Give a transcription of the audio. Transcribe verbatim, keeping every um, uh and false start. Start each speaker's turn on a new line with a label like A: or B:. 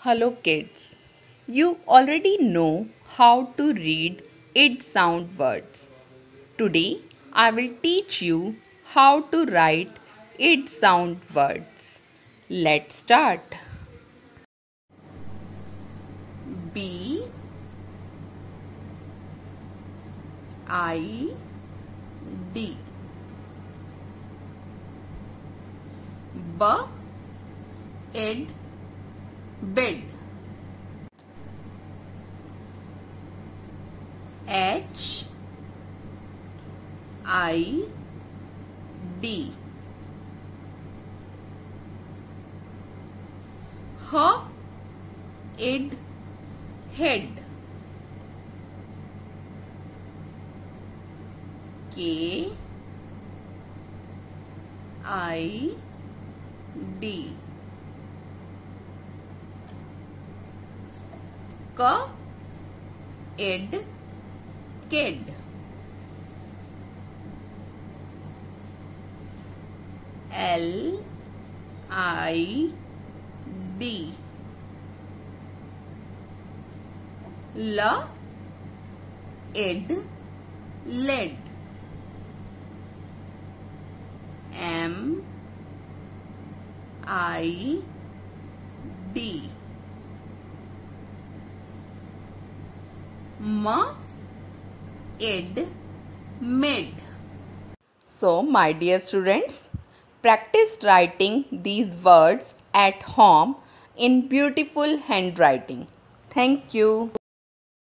A: Hello kids, you already know how to read id sound words. Today I will teach you how to write id sound words. Let's start. B I D B id bid H I D H id head K I D K id kid L I D L id lid M I D M id mid. So, my dear students, practice writing these words at home in beautiful handwriting. Thank you.